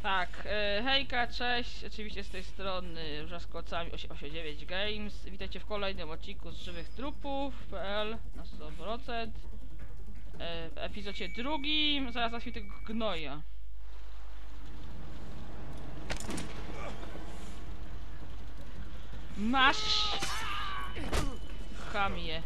Tak, hejka, cześć, oczywiście z tej strony Wrzaskocami 889 Games. Witajcie w kolejnym odcinku z Żywych Trupów.pl na 100%. W epizodzie drugim, zaraz załatwię tego gnoja. Masz! Chamie.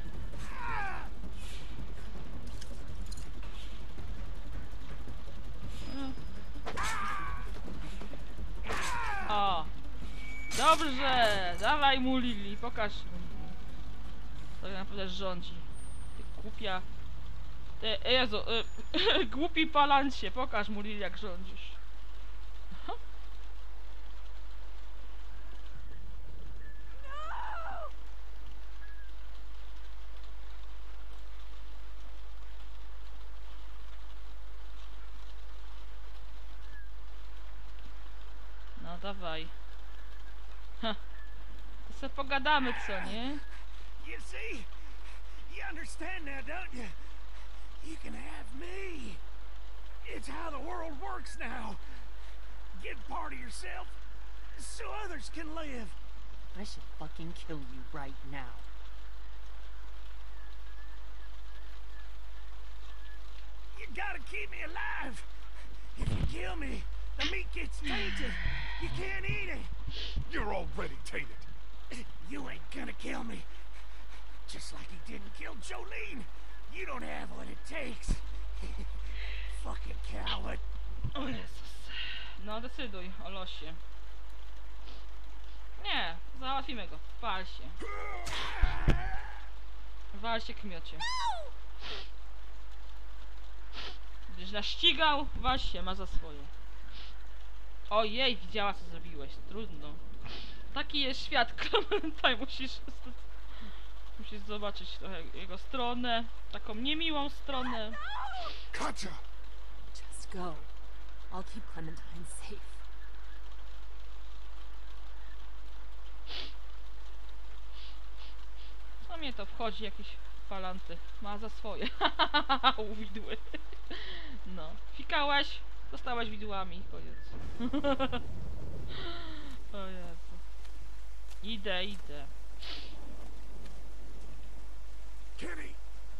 O! Dobrze! Dawaj mu Lili, pokaż mu Lili. To naprawdę rządzi. Ty głupia... Jezu, głupi palancie, pokaż mu Lili, jak rządzisz. No dawaj. Ha. To sobie pogadamy, co nie? You see? You understand now, don't you? You can have me. It's how the world works now. Get part of yourself so others can live. I should fucking kill you right now. You gotta keep me alive. If you kill me, the meat gets tainted. You can't eat it. You're already tainted. You ain't gonna kill me. Just like he didn't kill Jolene. You don't have what it takes. Fucking coward. O Jezus. No decyduj o losie. Nie, załatwimy go. Wal się. Wal się, kmiocie. Gdyż naścigał, wal się, ma za swoje. Ojej, widziała, co zrobiłeś. Trudno. Taki jest świat, Clementine. Musisz zobaczyć trochę jego stronę. Taką niemiłą stronę. Katja! Just go. I'll keep Clementine safe. Co mnie to wchodzi, jakieś falanty. Ma za swoje. Uwidły. No. Fikałeś, dostałeś widłami. Koniec. O Jezu. Idę. Kenny!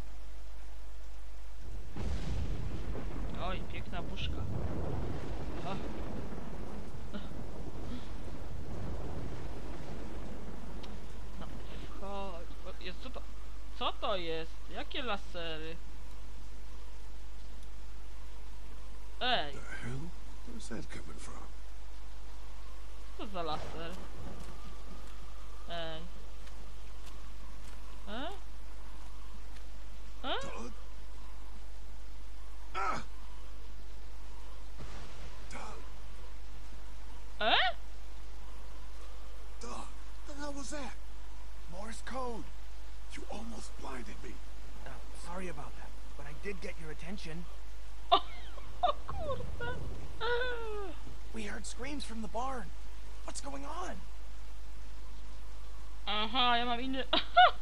Oj, piękna puszka. O. No, wchodź. Jest, co to? Co to jest? Jakie lasery? Ej, The hell? Where's that coming from? co za laser? Ej. Doug? Ah! Doug! Doug, the hell was that? Morse code. You almost blinded me. Sorry about that, but I did get your attention. O kurde. We heard screams from the barn. What's going on? Aha, ja mam inny...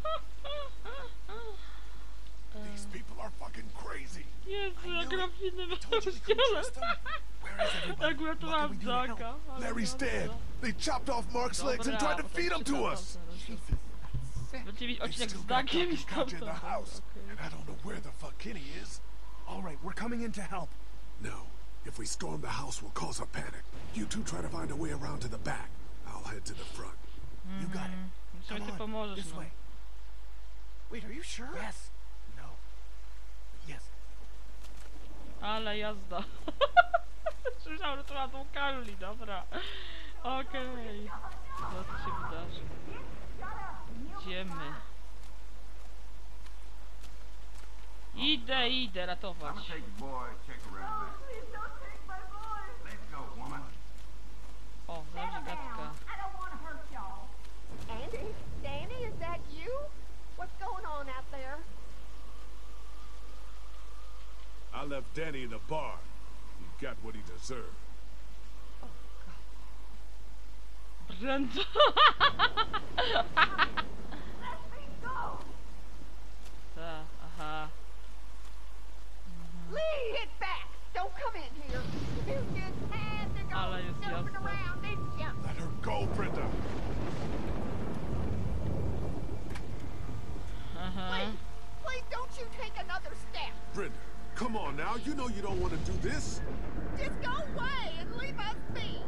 These people are fucking crazy. Jezu, I jak know gram w innym I told you we couldn't rozdziale. trust them. Where is everybody? Jak uratowałam What can we do to Jacka. help? ale Larry's dobra. dead. They chopped off Mark's legs and tried to Dobra, feed them to potem us. czytam. Będziecie mieć They odcinek still z got Dagiem Doug i and z Katja in the tamtą. house, and I don't know where the fuck Kenny is. All right, we're coming in to help. No. If we storm the house, we'll cause a panic. You two try to find a way around to the back. I'll head to the front. You got it. Musimy ty Come on, pomożesz, this no. way. Wait, are you sure? Yes. No. Yes. Ale jazda. Słyszałem, że to ma tą Carly, dobra. Okej. Co tu się wydarzy? Idziemy. Idę ratować. I'm gonna take the boy, check around back. Please don't take my boy. Let's go, woman. O, zależy gadka. I don't want to hurt y'all. Andy? Danny, is that you? What's going on out there? I left Danny in the bar. He got what he deserved. Brędzo. Ta, aha. Lee, hit back! Don't come in here. You just had to go Ale you take another step. Brenda, come on now. You know you don't want to do this. Just go away and leave us be.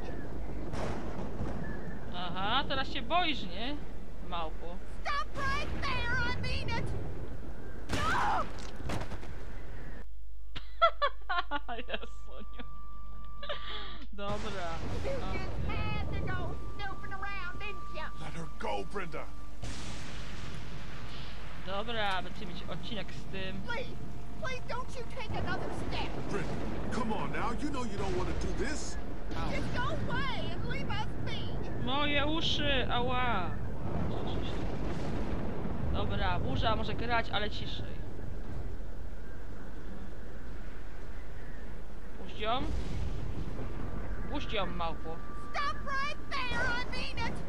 Aha, teraz się boisz, nie? Małpo. Stop right there, I mean it. No! Jasoniu. Dobra. You just Okay. had to go snooping around, didn't you? Let her go, Brenda. Dobra, będziemy mieć odcinek z tym. Please, please don't you take another step. Brenda, come on now. You know you don't want to do this. Au. Just go away and leave us be. Moje uszy, ała. Dobra, burza może grać, ale ciszej. Puść ją. Puść ją, małpo. Stop right there, I mean it.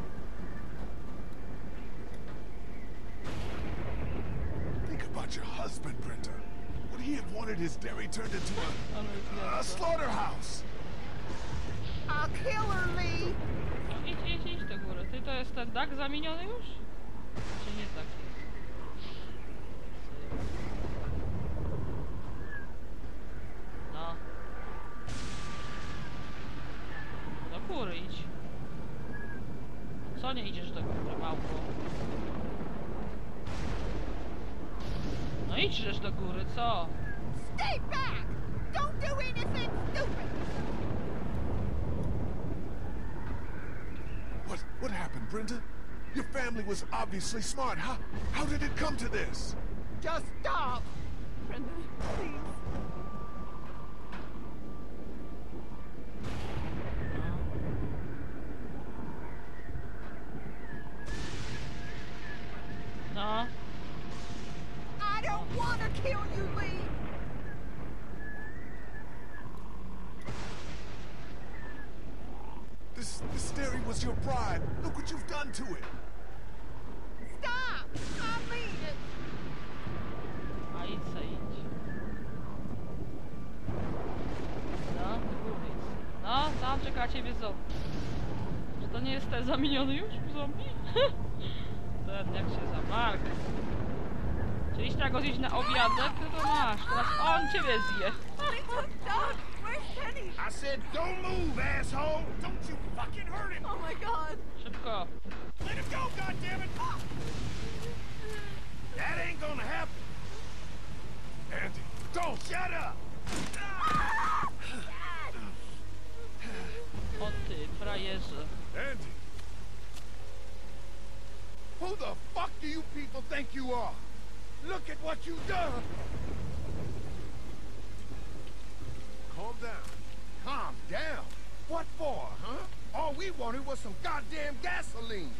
Think about your husband, Brenda. Would he have wanted his dairy turned into Ale jest a jasno. slaughterhouse? I'll kill her, Lee. No, idź do góry. Ty to jest ten dak zamieniony już? Czy nie tak jest? No. Do góry idź. Co nie idziesz do góry, małpo? No idźesz do góry, co? Stay back. Don't do anything stupid. What happened, Brenda? Your family was obviously smart. How did it come to this? Just stop. Brenda, please. No. I don't want to kill you, Lee. This dairy was your pride. Look what you've done to it. Stop. I mean it. A idź se idź. No, do góry idź. No, tam czeka ciebie zombie. Czy to nie jest ten zamieniony już zombie? Ten, jak się za Mark. Czyli trzeba go zjeść na obiadek, no to masz. Teraz on ciebie zje. Doc, where's Penny? I said don't move, asshole! Don't you fucking hurt him! Oh my god. Szybko. Let him go, goddammit! That ain't gonna happen! Andy, Don't shut up! O ty, frajerze. Andy. Who the fuck do you people think you are? Look at what you done! Calm down. Calm down. What for, huh? All we wanted was some goddamn gasoline.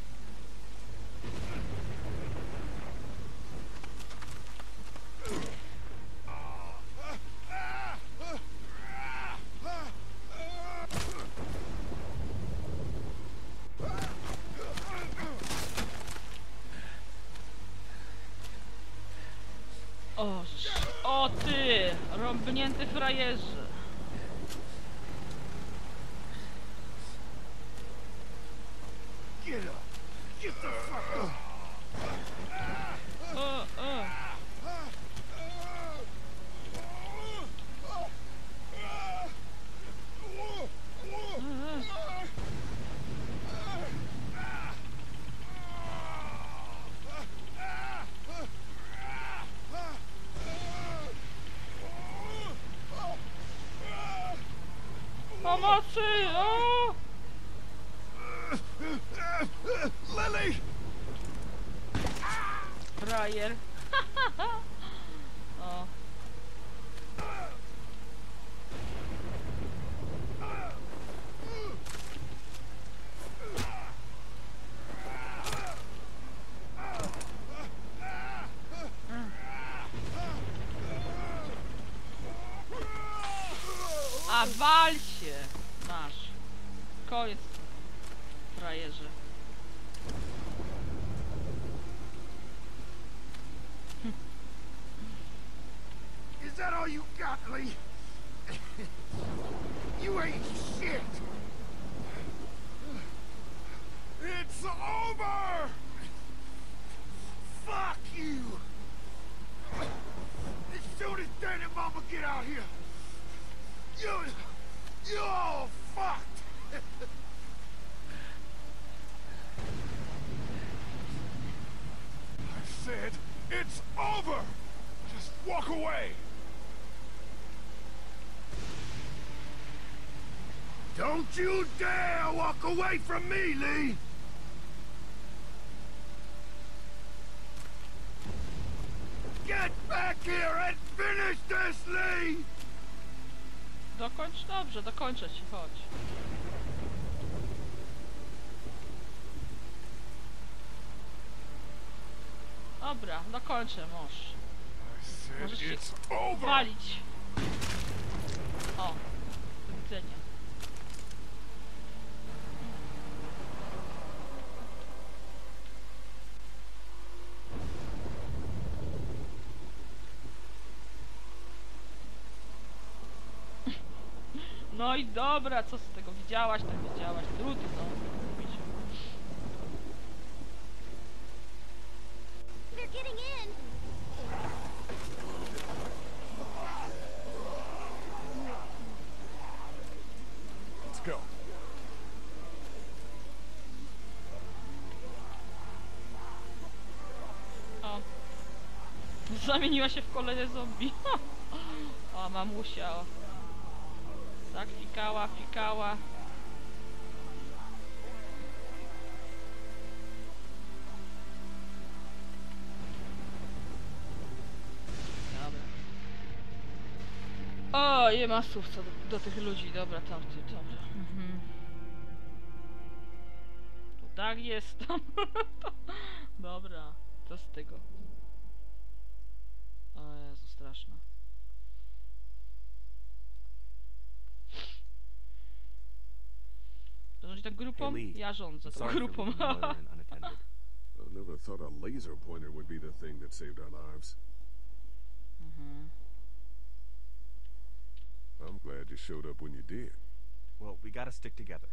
O, o ty, rąbnięty frajerze. Get up. Get the fuck up. O. Pomocy! O! Lily! Frajer. O. A wal się! Masz. Koniec. Frajerze. Is that all you got, Lee? You ain't shit! It's over! Fuck you! get out here. You're all fucked. I said it's over. Just walk away. Don't you dare walk away from me, Lee. Get back here and finish this, Lee. Dokończ? Dobrze, dokończę ci, chodź. Dobra, dokończę, możesz. I Możesz said się it's over. walić. O, do widzenia. No i dobra, co z tego? Widziałaś, tak widziałaś. Trudno mówić. They're getting in. Let's go. O. Zamieniła się w kolejne zombie. O, mamusia, o. Tak, fikała, fikała. Dobra. O, nie ma słów co do tych ludzi. Dobra, tamty, dobra. Tu tak jest, tam. Dobra, co z tego? O Jezu, straszne. Rządzi tą grupą? Hey, Lee. Ja rządzę tą Sorry for grupą. leaving Mother unattended. I never thought a laser pointer would be the thing that saved our lives. I'm glad you showed up when you did. Well, we gotta stick together.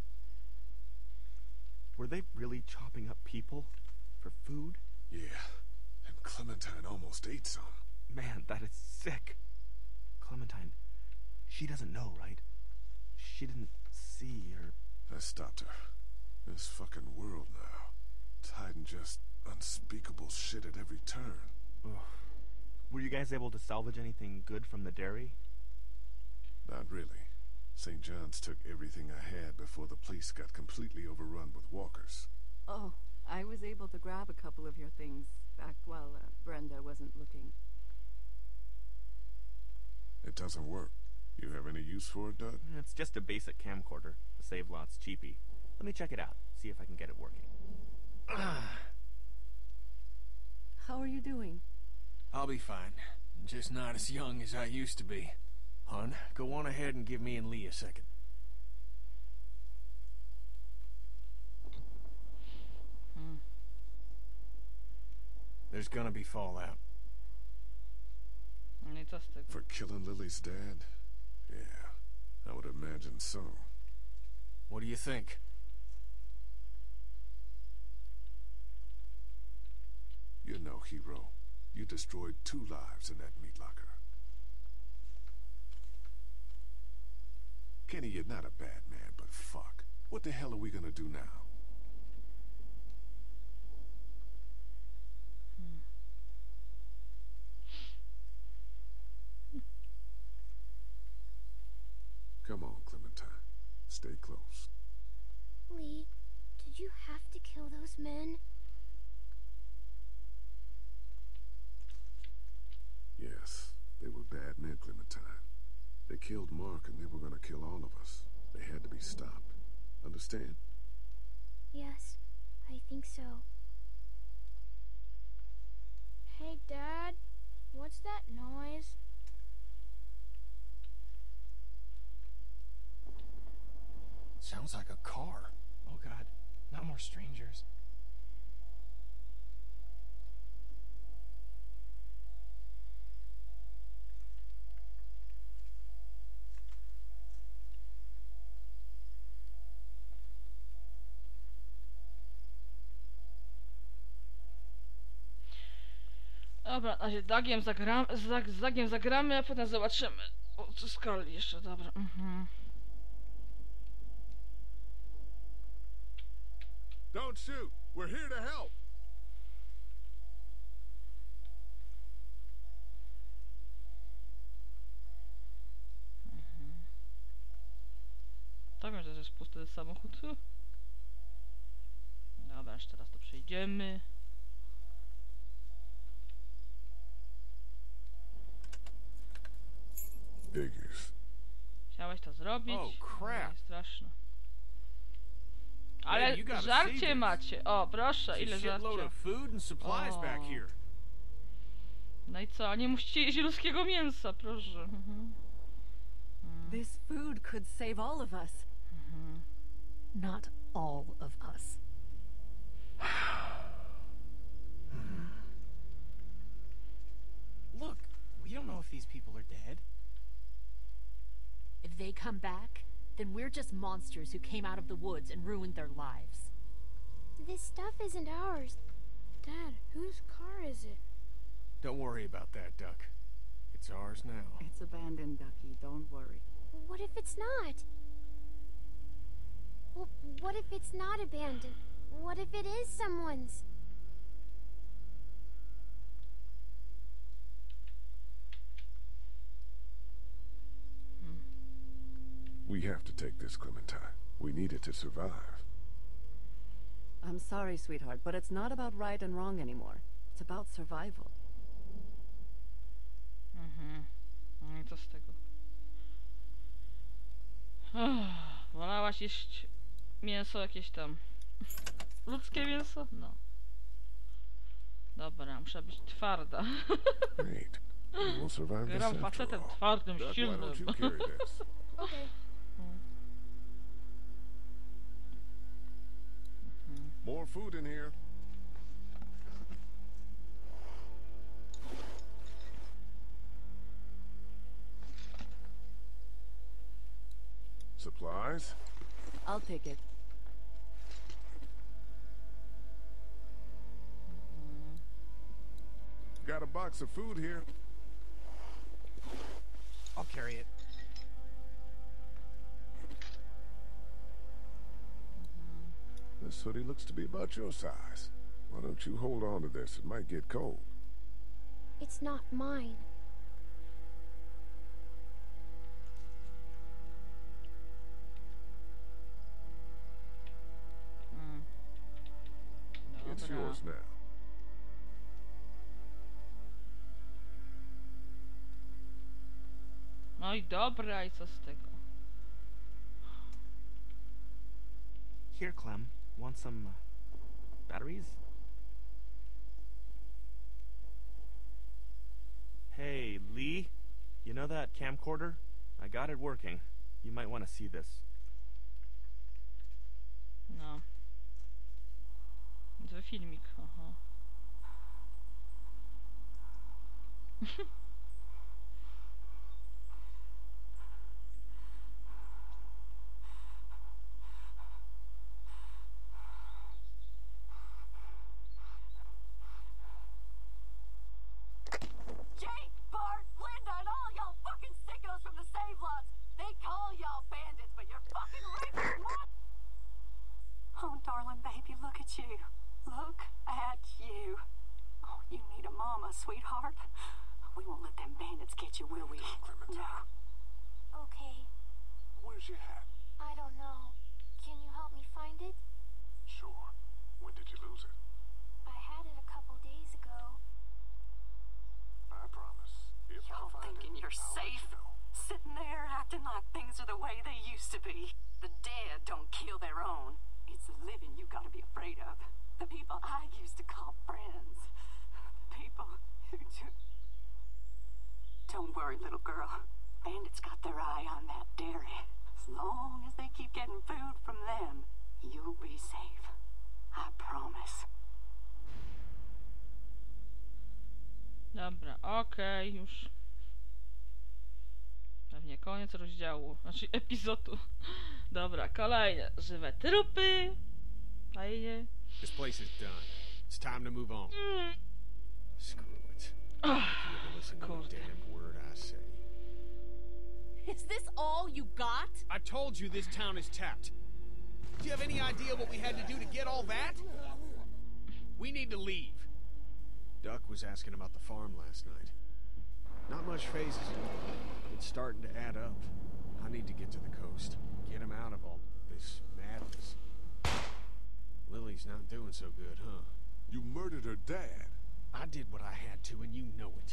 Were they really chopping up people for food? Yeah, and Clementine almost ate some. Man, that is sick. Clementine, she doesn't know, right? She didn't see or... I stopped her. This fucking world now. It's hiding just unspeakable shit at every turn. Ugh. Were you guys able to salvage anything good from the dairy? Not really. St. John's took everything I had before the place got completely overrun with walkers. Oh, I was able to grab a couple of your things back while Brenda wasn't looking. It doesn't work. You have any use for it, Doug? It's just a basic camcorder. The save lot's cheapy. Let me check it out, see if I can get it working. How are you doing? I'll be fine. Just not as young as I used to be. Hon, go on ahead and give me and Lee a second. There's gonna be fallout. No i co z tego? For killing Lily's dad? Yeah, I would imagine so. What do you think? You know, hero, you destroyed 2 lives in that meat locker. Kenny, you're not a bad man, but fuck. What the hell are we gonna do now? Come on, Clementine. Stay close. Lee, did you have to kill those men? Yes, they were bad men, Clementine. They killed Mark and they were gonna kill all of us. They had to be stopped. Understand? Yes, I think so. Hey, Dad, what's that noise? Sounds like a car. Oh God, not more strangers. Dobra, na razie z Dagiem zagramy, a potem zobaczymy. O, co skali jeszcze, dobra. Don't shoot. We're here to help. Tak wiem, że to jest pusty samochód. Dobra, jeszcze raz to przejdziemy. Figures. Chciałeś to zrobić? Oh, crap. Nie, straszne. Ale Man, you gotta see żarcie this. macie. O, proszę, There's a ile shitload żarcia. of food and supplies back Oh. here. No i co? Nie musicie jeść ludzkiego mięsa, proszę. This food could save all of us. Not all of us. Look, we don't know if these people are dead. If they come back, then we're just monsters who came out of the woods and ruined their lives. This stuff isn't ours. Dad, whose car is it? Don't worry about that, Duck. It's ours now. It's abandoned, Ducky. Don't worry. What if it's not? Well, what if it's not abandoned? What if it is someone's? We have to take this, Clementine. We need it to survive. I'm sorry, sweetheart, but it's not about right and wrong anymore. It's about survival. No i co z tego? Wolałaś jeść mięso jakieś tam. Ludzkie mięso? No. Dobra, muszę być twarda. Great. We'll survive this Gram after facetem all. twardym, Duck, why don't you silnym. carry this? Okay. More food in here. Supplies? I'll take it. Got a box of food here. I'll carry it. This hoodie looks to be about your size. Why don't you hold on to this? It might get cold. It's not mine. It's Dobra. yours now. No i dobra, i co z tego? Here, Clem. Want some batteries? Hey, Lee. You know that camcorder? I got it working. You might want to see this. No. To filmik, aha. Jake, Bart, Linda, and all y'all fucking sickos from the Save Lots. They call y'all bandits, but you're fucking rapist mon- Oh, darling baby, look at you. Look at you. Oh, you need a mama, sweetheart. We won't let them bandits get you, will we? Clementine. No. Okay. Where's your hat? I don't know. Can you help me find it? Sure. When did you lose it? I had it a couple days ago. I promise. If I Y'all find thinking it, you're I'll let safe? you know. Sitting there acting like things are the way they used to be. The dead don't kill their own. It's the living you gotta be afraid of. The people I used to call friends. The people who just... Don't worry, little girl. Bandits got their eye on that dairy. As long as they keep getting food from them, you'll be safe. I promise. Dobra, okej, już. Pewnie koniec rozdziału, znaczy epizodu. Dobra, kolejne żywe trupy. Fajnie. This place is done. It's time to move on. Screw it. If you ever listen to a damn word I say. Is this all you got? I told you this town is tapped. Do you have any idea what we had to do to get all that? We need to leave. Duck was asking about the farm last night. Not much phases. It's starting to add up. I need to get to the coast. Get him out of all this madness. Lily's not doing so good, huh? You murdered her dad. I did what I had to, and you know it.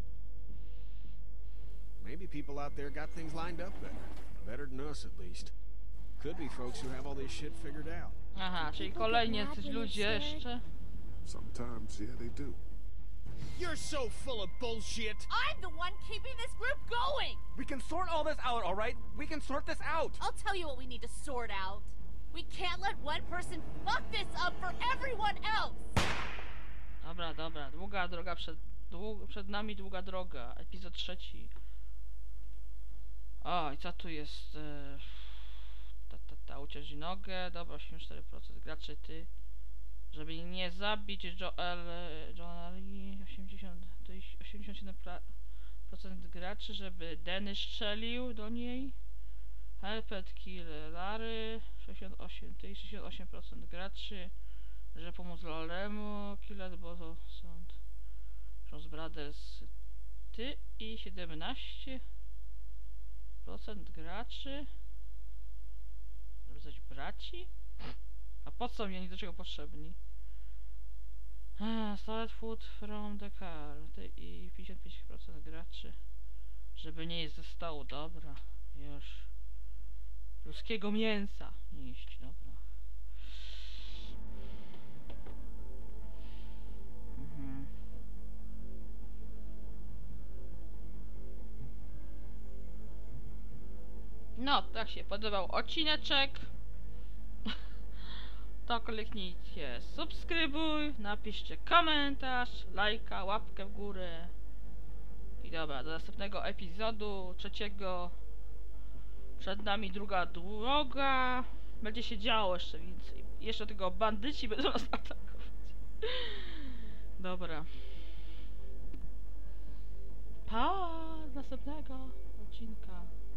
Maybe people out there got things lined up better. Better than us, at least. Could be folks who have all this shit figured out. Aha, czyli kolejni jacyś ludzie jeszcze. Sometimes, yeah, they do. You're so full of bullshit. I'm the one keeping this group going! We can sort all this out, alright? We can sort this out! I'll tell you what we need to sort out. We can't let one person fuck this up for everyone else! Dobra, dobra, długa droga przed nami długa droga. Epizod 3. O, i co tu jest? Uciąć nogę, dobra, 84% graczy, ty. Żeby nie zabić Johnali, 87% graczy, żeby Denny strzelił do niej. Helped kill Larry, 68% graczy, żeby pomóc Laremu, Killed Bozo Sound, Jones Brothers, ty i 17% graczy, żeby coś braci? A po co mi oni do czego potrzebni? Solid food from the car, ty i 55% graczy, żeby nie jeść ze stołu, dobra, już. Ludzkiego mięsa iść, dobra. No, tak się podobał odcineczek. To kliknijcie subskrybuj, napiszcie komentarz, lajka, łapkę w górę. I dobra, do następnego epizodu 3. Przed nami druga droga. Będzie się działo jeszcze więcej. Jeszcze tego bandyci będą nas atakować. Dobra. Pa, do następnego odcinka.